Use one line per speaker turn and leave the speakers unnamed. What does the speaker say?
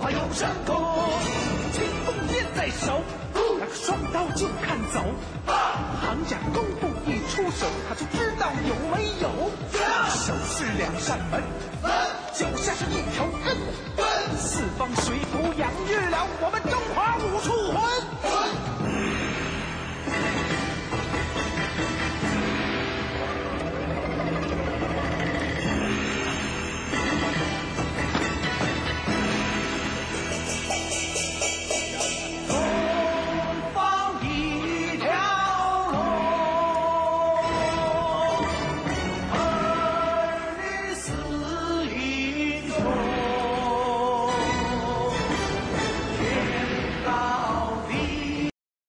华有神功，轻功练在手，那个双刀就看走。行家功夫一出手，他就知道有没有。手是两扇门，脚下是一条根，四方水土养育了我们中华武术魂。